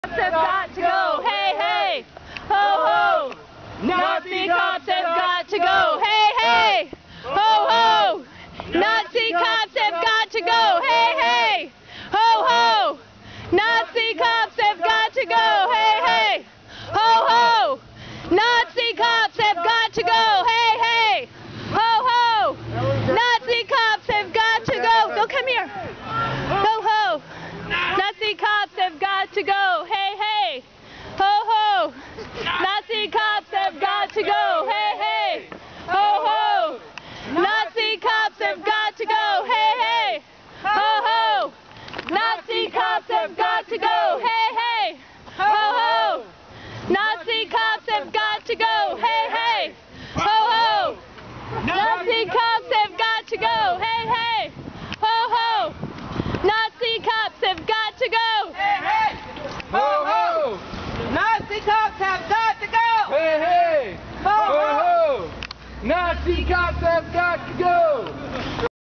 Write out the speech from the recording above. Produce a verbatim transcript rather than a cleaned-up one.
Cops have got to go. Hey, hey. Ho, ho. Nazi cops have got to go. Hey, hey. Ho, ho. Nazi cops have got to go. Hey, hey. Ho, ho. Nazi cops have got to go. Hey, hey. Ho, ho. Nazi cops have got to go. Hey, hey. Ho, ho. Nazi cops have got to go. Go, come here. Ho, ho. Nazi cops have got to go. Hey, hey. Ho, ho. Nazi cops have got to go. Hey, hey. Ho, ho. Nazi cops have got to go. Hey, hey. Ho, ho. Nazi cops have got to go. Hey, hey. Ho, ho. Nazi cops have got to go. Hey, hey. Ho, ho. Nazi cops have got to go. Hey, hey. Ho, ho. Nazi cops have got to go. Hey, hey. Ho, ho. Nazi cops have got to go. Hey, hey. Ho, Ho, ho. ho. Nazi cops have got to go.